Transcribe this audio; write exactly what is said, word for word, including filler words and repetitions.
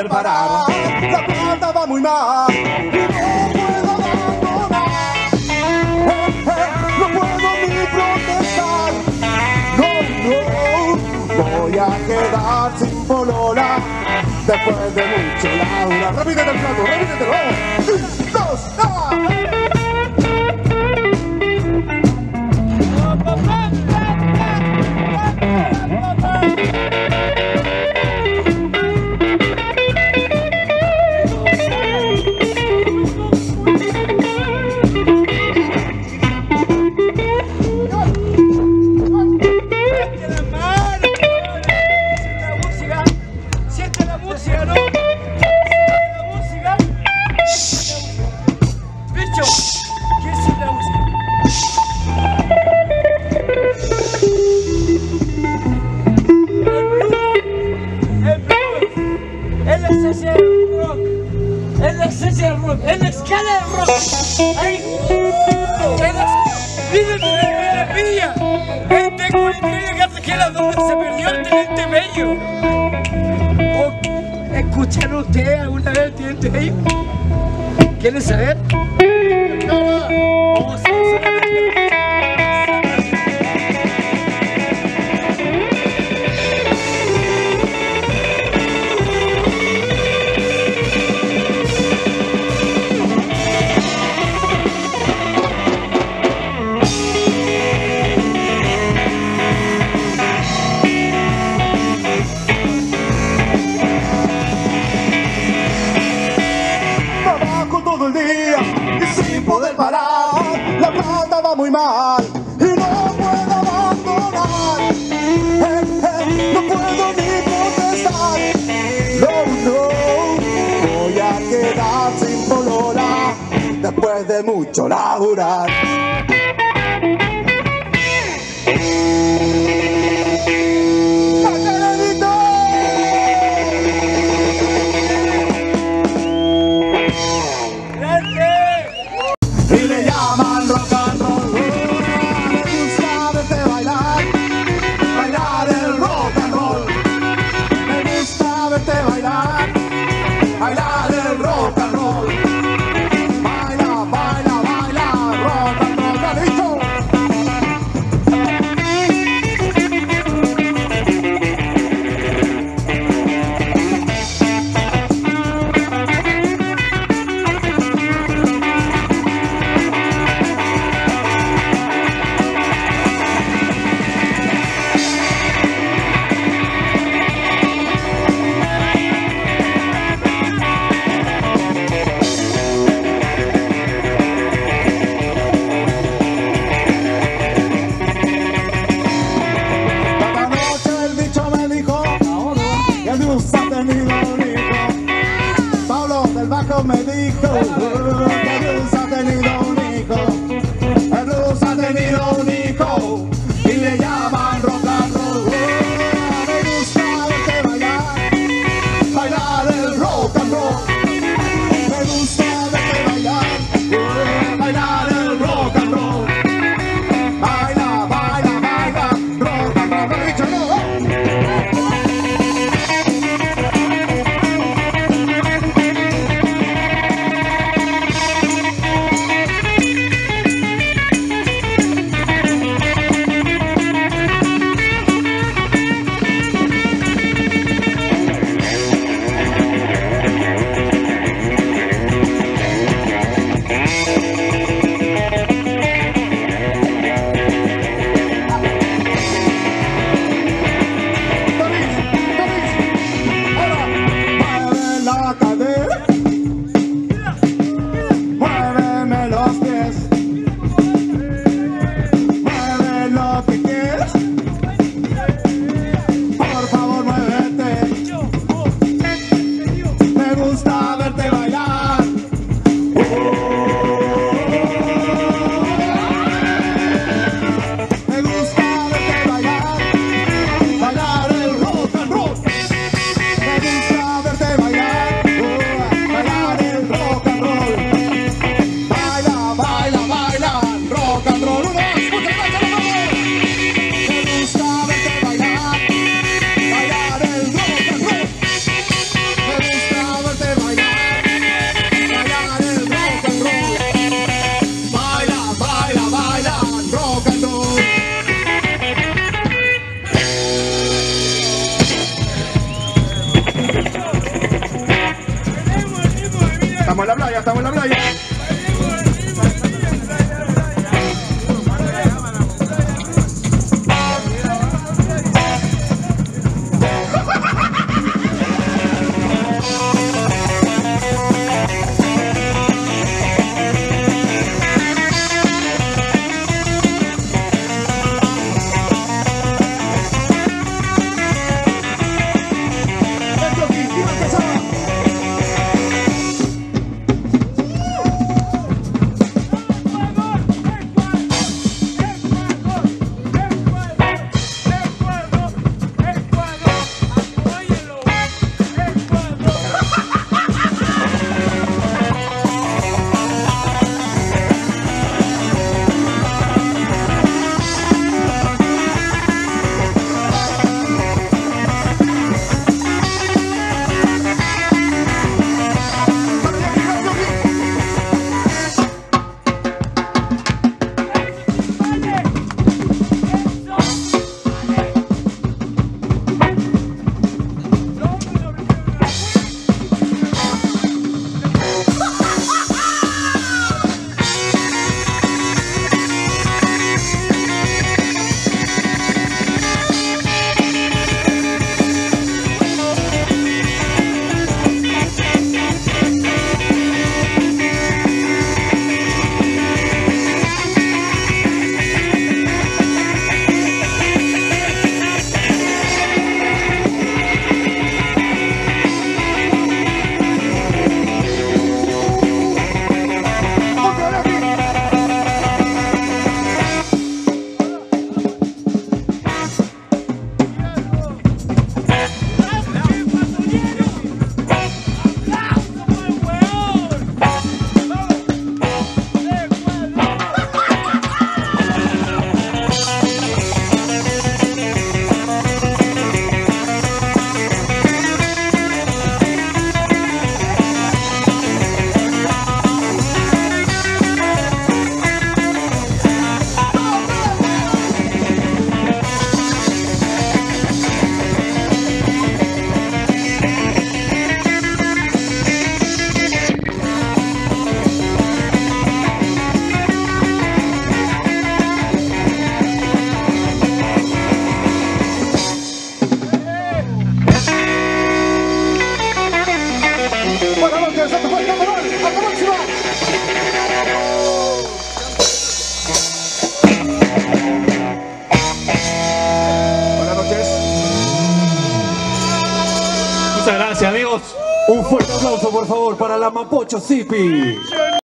poder parar. La plata va muy mal y no puedo abandonar. Eh, eh, no puedo ni protestar. No, no, voy a quedar sin polola después de mucho laburo. Repítete el plato, repítetelo. Un, dos, ¡ah! En la esencia del rock, en la escala del rock. Ahí. En la Mira, mira, mira. Tengo una estrella cartagena donde se perdió el Teniente Bello. Oh, ¿escucharon ustedes alguna vez el Teniente Bello? ¿Quieren saber? Oh, sí, solamente. Poder parar, la plata va muy mal y no puedo abandonar. Eh, eh, no puedo ni protestar. No, no, voy a quedar sin polola después de mucho laburar. Y le llaman rock and roll. Me gusta verte bailar, bailar el rock and roll. Me gusta verte bailar, bailar el rock and roll. Baila, baila, baila, rock and roll. Un fuerte aplauso, por favor, para la Mapocho Zipi.